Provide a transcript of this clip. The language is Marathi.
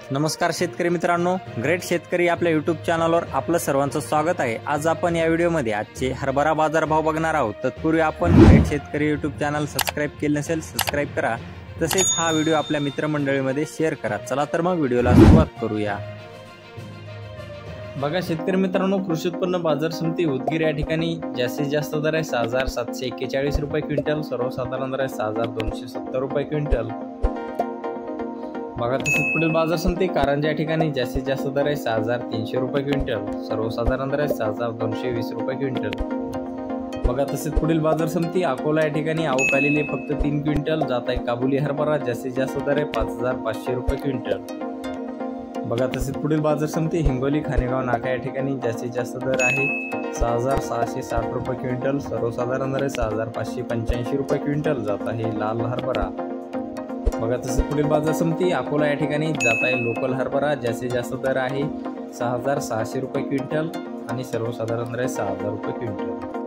नमस्कार शेतकरी मित्रांनो, ग्रेट शेतकरी आपल्या यूट्यूब चॅनलवर आपलं सर्वांचं स्वागत आहे। आज आपण या व्हिडिओमध्ये आजचे हरभरा बाजारभाव बघणार आहोत। तत्पूर्वी आपण ग्रेट शेतकरी यूट्यूब चॅनल सबस्क्राइब केले नसेल सबस्क्राइब करा, तसेच हा व्हिडिओ आपल्या मित्रमंडळीमध्ये शेअर करा। चला तर मग व्हिडिओला सुरुवात करूया। बघा शेतकरी मित्रांनो, कृषी उत्पन्न बाजार समिती उदगीर या ठिकाणी जास्तीत जास्त दर आहे 6741 रुपये क्विंटल, सर्वसाधारण दर आहे 6270 रुपये क्विंटल। बघा तसेच पुढील बाजार समिती कारंजा या ठिकाणी जास्तीत जास्त दर आहे 6300 रुपये क्विंटल, सर्वसाधारण दर आहे 6220 रुपये क्विंटल। बघा तसेच पुढील बाजार समिती अकोला या ठिकाणी आवक आलेली फक्त 3 क्विंटल, जात आहे काबुली हरभरा, जास्तीत जास्त दर आहे 5500 रुपये क्विंटल। बघा तसेच पुढील बाजार समिती हिंगोली खानेगाव नाका या ठिकाणी जास्तीत जास्त दर आहे 6660 रुपये क्विंटल, सर्वसाधारण दर आहे 6585 रुपये क्विंटल, जात आहे लाल हरभरा। बघा तसेच पुढील बाजार समिती अकोला या ठिकाणी जात आहे लोकल हरभरा, जास्तीत जास्त दर आहे 6600 रुपये क्विंटल आणि सर्वसाधारण दर आहे 6000 रुपये क्विंटल।